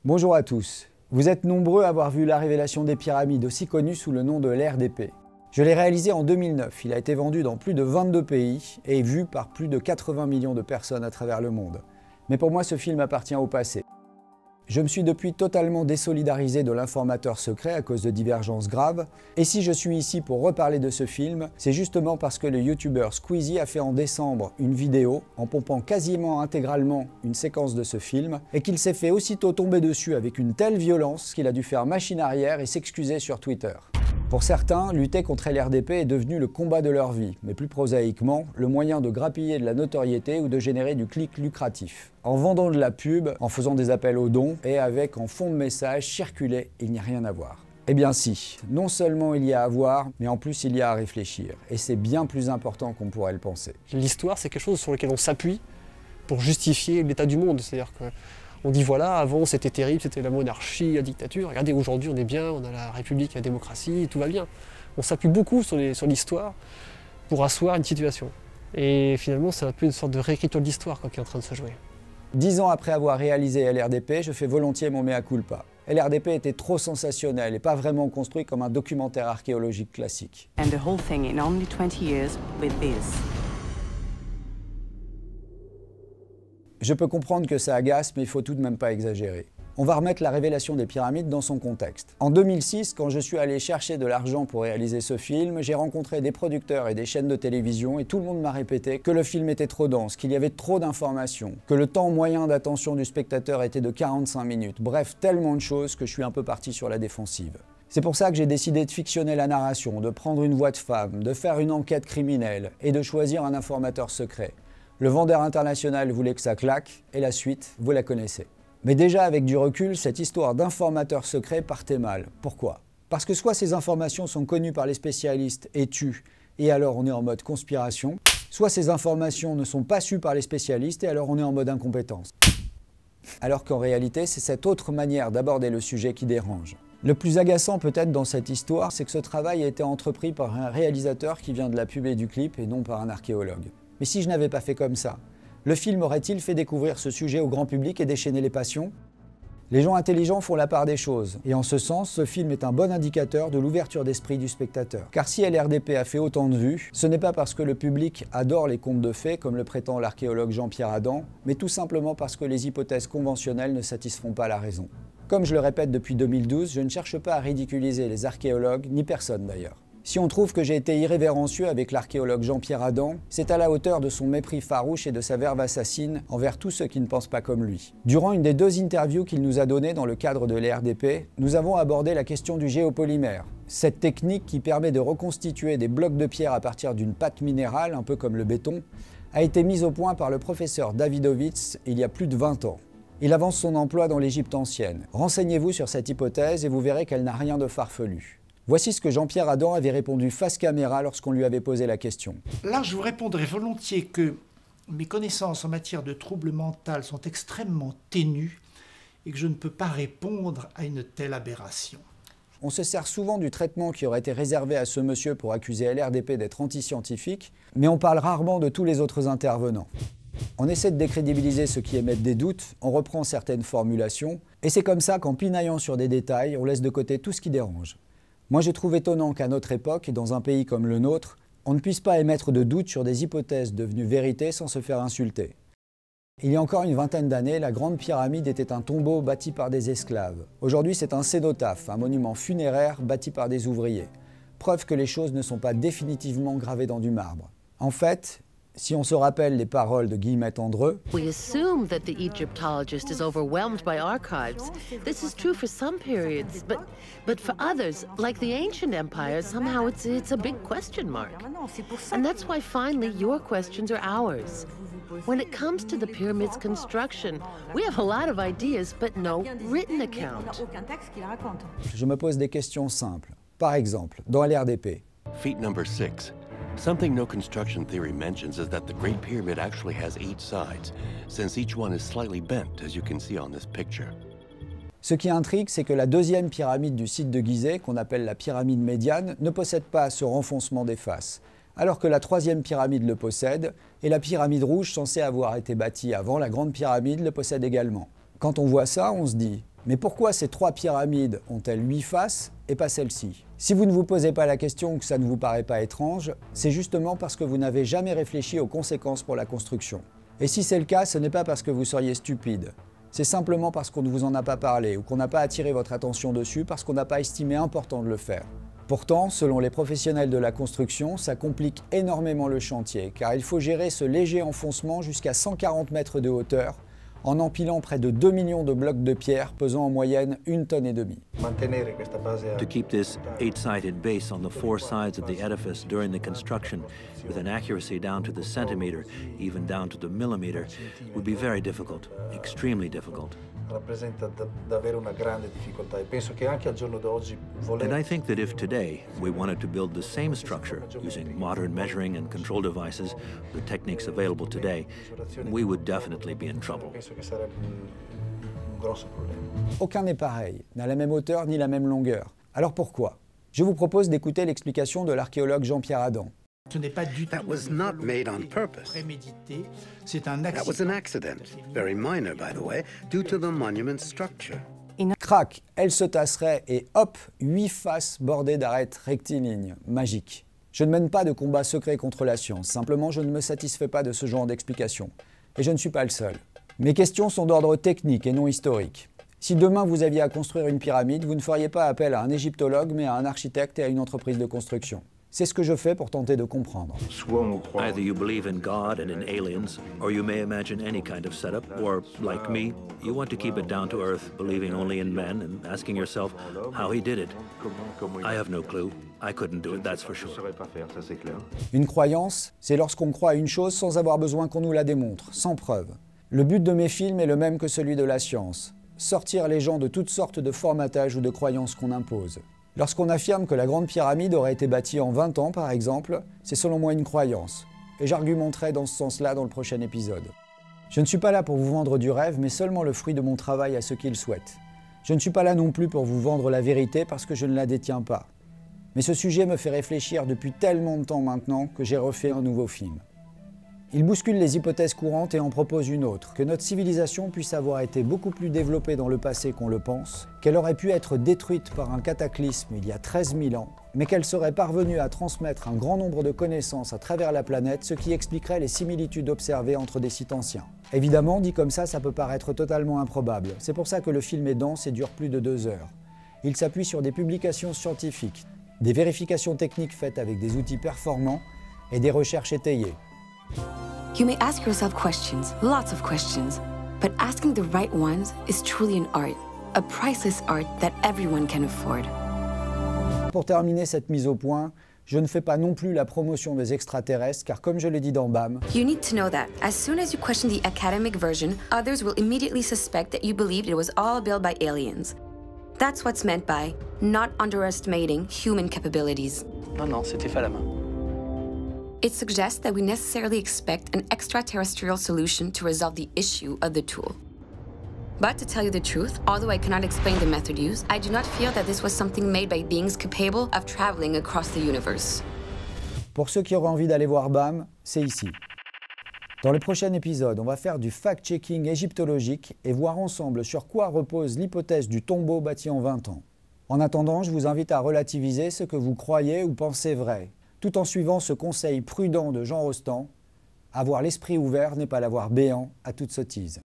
Bonjour à tous. Vous êtes nombreux à avoir vu la révélation des pyramides, aussi connue sous le nom de l'RDP. Je l'ai réalisé en 2009. Il a été vendu dans plus de 22 pays et vu par plus de 80 millions de personnes à travers le monde. Mais pour moi, ce film appartient au passé. Je me suis depuis totalement désolidarisé de l'informateur secret à cause de divergences graves. Et si je suis ici pour reparler de ce film, c'est justement parce que le youtubeur Squeezie a fait en décembre une vidéo en pompant quasiment intégralement une séquence de ce film et qu'il s'est fait aussitôt tomber dessus avec une telle violence qu'il a dû faire machine arrière et s'excuser sur Twitter. Pour certains, lutter contre l'RDP est devenu le combat de leur vie, mais plus prosaïquement, le moyen de grappiller de la notoriété ou de générer du clic lucratif. En vendant de la pub, en faisant des appels aux dons et avec en fond de message circuler « il n'y a rien à voir ». Eh bien si, non seulement il y a à voir, mais en plus il y a à réfléchir. Et c'est bien plus important qu'on pourrait le penser. L'histoire, c'est quelque chose sur lequel on s'appuie pour justifier l'état du monde. C'est-à-dire que on dit voilà, avant c'était terrible, c'était la monarchie, la dictature. Regardez, aujourd'hui on est bien, on a la République, la démocratie, tout va bien. On s'appuie beaucoup sur l'histoire pour asseoir une situation. Et finalement, c'est un peu une sorte de réécriture de l'histoire qui est en train de se jouer. 10 ans après avoir réalisé LRDP, je fais volontiers mon mea culpa. LRDP était trop sensationnel et pas vraiment construit comme un documentaire archéologique classique. And the whole thing in only 20 years with this. Je peux comprendre que ça agace, mais il faut tout de même pas exagérer. On va remettre la révélation des pyramides dans son contexte. En 2006, quand je suis allé chercher de l'argent pour réaliser ce film, j'ai rencontré des producteurs et des chaînes de télévision et tout le monde m'a répété que le film était trop dense, qu'il y avait trop d'informations, que le temps moyen d'attention du spectateur était de 45 minutes. Bref, tellement de choses que je suis un peu parti sur la défensive. C'est pour ça que j'ai décidé de fictionner la narration, de prendre une voix de femme, de faire une enquête criminelle et de choisir un informateur secret. Le vendeur international voulait que ça claque, et la suite, vous la connaissez. Mais déjà, avec du recul, cette histoire d'informateur secret partait mal. Pourquoi? Parce que soit ces informations sont connues par les spécialistes et tues, et alors on est en mode conspiration, soit ces informations ne sont pas sues par les spécialistes, et alors on est en mode incompétence. Alors qu'en réalité, c'est cette autre manière d'aborder le sujet qui dérange. Le plus agaçant peut-être dans cette histoire, c'est que ce travail a été entrepris par un réalisateur qui vient de la pub et du clip, et non par un archéologue. Mais si je n'avais pas fait comme ça, le film aurait-il fait découvrir ce sujet au grand public et déchaîner les passions? Les gens intelligents font la part des choses, et en ce sens, ce film est un bon indicateur de l'ouverture d'esprit du spectateur. Car si LRDP a fait autant de vues, ce n'est pas parce que le public adore les contes de fées, comme le prétend l'archéologue Jean-Pierre Adam, mais tout simplement parce que les hypothèses conventionnelles ne satisfont pas la raison. Comme je le répète depuis 2012, je ne cherche pas à ridiculiser les archéologues, ni personne d'ailleurs. Si on trouve que j'ai été irrévérencieux avec l'archéologue Jean-Pierre Adam, c'est à la hauteur de son mépris farouche et de sa verve assassine envers tous ceux qui ne pensent pas comme lui. Durant une des 2 interviews qu'il nous a données dans le cadre de l'RDP, nous avons abordé la question du géopolymère. Cette technique qui permet de reconstituer des blocs de pierre à partir d'une pâte minérale, un peu comme le béton, a été mise au point par le professeur Davidovits il y a plus de 20 ans. Il avance son emploi dans l'Égypte ancienne. Renseignez-vous sur cette hypothèse et vous verrez qu'elle n'a rien de farfelu. Voici ce que Jean-Pierre Adam avait répondu face caméra lorsqu'on lui avait posé la question. Là, je vous répondrai volontiers que mes connaissances en matière de troubles mentaux sont extrêmement ténues et que je ne peux pas répondre à une telle aberration. On se sert souvent du traitement qui aurait été réservé à ce monsieur pour accuser LRDP d'être anti-scientifique, mais on parle rarement de tous les autres intervenants. On essaie de décrédibiliser ceux qui émettent des doutes, on reprend certaines formulations, et c'est comme ça qu'en pinaillant sur des détails, on laisse de côté tout ce qui dérange. Moi, je trouve étonnant qu'à notre époque, et dans un pays comme le nôtre, on ne puisse pas émettre de doute sur des hypothèses devenues vérité sans se faire insulter. Il y a encore une vingtaine d'années, la Grande Pyramide était un tombeau bâti par des esclaves. Aujourd'hui, c'est un cénotaphe, un monument funéraire bâti par des ouvriers. Preuve que les choses ne sont pas définitivement gravées dans du marbre. En fait, si on se rappelle les paroles de Guillemette Andreu, We assume that the Egyptologist is overwhelmed by archives. This is true for some periods, but for others, like the ancient empires, somehow it's a big question mark. And that's why finally your questions are ours. When it comes to the pyramid's construction, we have a lot of ideas, but no written account. je me pose des questions simples. Par exemple, dans l'RDP, Feat number 6. Something no construction theory mentions is that the Great Pyramid actually has 8 sides, since each one is slightly bent, as you can see on this picture. ce qui intrigue, c'est que la 2e pyramide du site de Gizeh, qu'on appelle la pyramide médiane, ne possède pas ce renfoncement des faces, alors que la 3e pyramide le possède, et la pyramide rouge, censée avoir été bâtie avant la Grande Pyramide, le possède également. Quand on voit ça, on se dit Mais pourquoi ces 3 pyramides ont-elles 8 faces et pas celle-ci? Si vous ne vous posez pas la question ou que ça ne vous paraît pas étrange, c'est justement parce que vous n'avez jamais réfléchi aux conséquences pour la construction. Et si c'est le cas, ce n'est pas parce que vous seriez stupide. C'est simplement parce qu'on ne vous en a pas parlé ou qu'on n'a pas attiré votre attention dessus parce qu'on n'a pas estimé important de le faire. Pourtant, selon les professionnels de la construction, ça complique énormément le chantier, car il faut gérer ce léger enfoncement jusqu'à 140 mètres de hauteur, en empilant près de 2 millions de blocs de pierre pesant en moyenne 1,5 tonnes. To keep this 8-sided base on the 4 sides of the edifice during the construction, with an accuracy down to the centimeter, even down to the millimeter, would be very difficult, extremely difficult. And I think that if today we wanted to build the same structure using modern measuring and control devices, the techniques available today, we would definitely be in trouble. Aucun n'est pareil, n'a la même hauteur ni la même longueur. Alors pourquoi? Je vous propose d'écouter l'explication de l'archéologue Jean-Pierre Adam. Ce n'est pas du tout prémédité, c'est un accident. That was an accident, very minor by the way, due to the monument's structure. Crac, elle se tasserait et hop, 8 faces bordées d'arêtes rectilignes, magique. Je ne mène pas de combat secret contre la science, simplement je ne me satisfais pas de ce genre d'explication. Et je ne suis pas le seul. Mes questions sont d'ordre technique et non historique. Si demain vous aviez à construire une pyramide, vous ne feriez pas appel à un égyptologue mais à un architecte et à une entreprise de construction. C'est ce que je fais pour tenter de comprendre. Either you believe in God and in aliens, or you may imagine any kind of setup, or, like me, you want to keep it down to earth, believing only in men and asking yourself how he did it. I have no clue. I couldn't do it, that's for sure. Une croyance, c'est lorsqu'on croit à une chose sans avoir besoin qu'on nous la démontre, sans preuve. Le but de mes films est le même que celui de la science. Sortir les gens de toutes sortes de formatages ou de croyances qu'on impose. Lorsqu'on affirme que la Grande Pyramide aurait été bâtie en 20 ans, par exemple, c'est selon moi une croyance. Et j'argumenterai dans ce sens-là dans le prochain épisode. Je ne suis pas là pour vous vendre du rêve, mais seulement le fruit de mon travail à ceux qui le souhaitent. Je ne suis pas là non plus pour vous vendre la vérité parce que je ne la détiens pas. Mais ce sujet me fait réfléchir depuis tellement de temps maintenant que j'ai refait un nouveau film. Il bouscule les hypothèses courantes et en propose une autre, que notre civilisation puisse avoir été beaucoup plus développée dans le passé qu'on le pense, qu'elle aurait pu être détruite par un cataclysme il y a 13 000 ans, mais qu'elle serait parvenue à transmettre un grand nombre de connaissances à travers la planète, ce qui expliquerait les similitudes observées entre des sites anciens. Évidemment, dit comme ça peut paraître totalement improbable. C'est pour ça que le film est dense et dure plus de 2 heures. Il s'appuie sur des publications scientifiques, des vérifications techniques faites avec des outils performants et des recherches étayées. You may ask yourself questions, lots of questions, but asking the right ones is truly an art, a priceless art that everyone can afford. Pour terminer cette mise au point, je ne fais pas non plus la promotion des extraterrestres, car comme je l'ai dit dans BAM, You need to know that as soon as you question the academic version, others will immediately suspect that you believed it was all built by aliens. That's what's meant by not underestimating human capabilities. Non, c'était fait à la main. It suggests that we necessarily expect an extraterrestrial solution to resolve the issue of the tool. But to tell you the truth, although I cannot explain the method used, I do not feel that this was something made by beings capable of traveling across the universe. pour ceux qui auraient envie d'aller voir BAM, c'est ici. Dans le prochain épisode, on va faire du fact-checking égyptologique et voir ensemble sur quoi repose l'hypothèse du tombeau bâti en 20 ans. En attendant, je vous invite à relativiser ce que vous croyez ou pensez vrai, tout en suivant ce conseil prudent de Jean Rostand, avoir l'esprit ouvert n'est pas l'avoir béant à toute sottise.